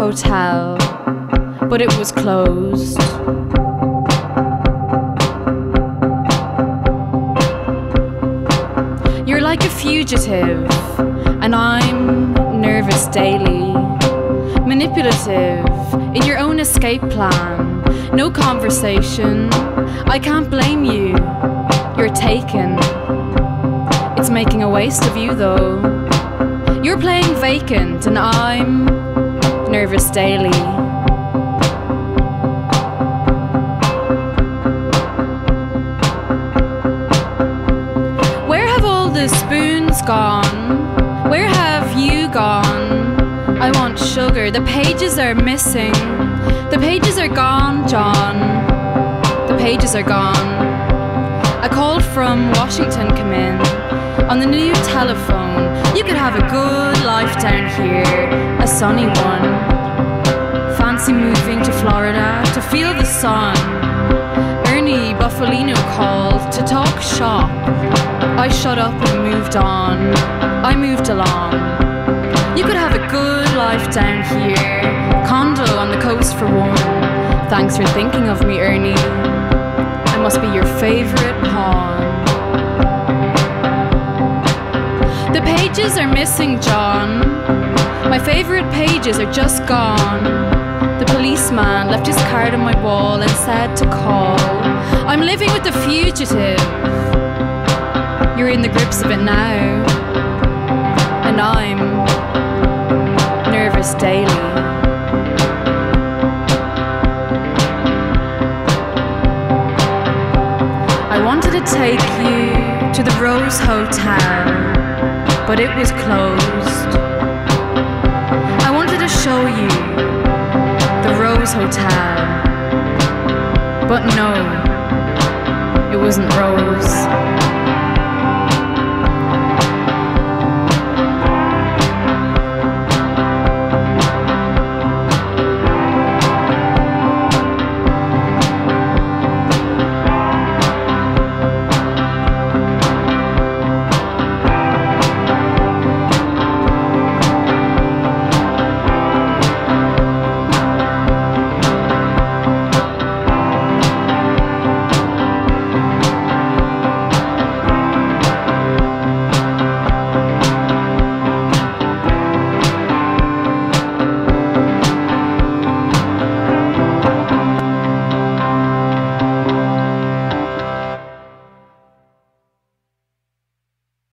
Hotel, but it was closed. You're like a fugitive, and I'm nervous daily. Manipulative in your own escape plan. No conversation. I can't blame you. You're taken. It's making a waste of you though. You're playing vacant and I'm nervous daily. Where have all the spoons gone? Where have you gone? I want sugar. The pages are missing. The pages are gone, John. The pages are gone. A call from Washington came in. On the new telephone, you could have a good life down here, a sunny one. Fancy moving to Florida to feel the sun. Ernie Buffalino called to talk shop. I shut up and moved on. I moved along. You could have a good life down here, condo on the coast for one. Thanks for thinking of me, Ernie. I must be your favorite pawn. The pages are missing, John. My favorite pages are just gone. The policeman left his card on my wall and said to call. I'm living with the fugitive. You're in the grips of it now, and I'm nervous daily. I wanted to take you to the Rose Hotel, but it was closed. I wanted to show you the Rose Hotel, but no, it wasn't Rose.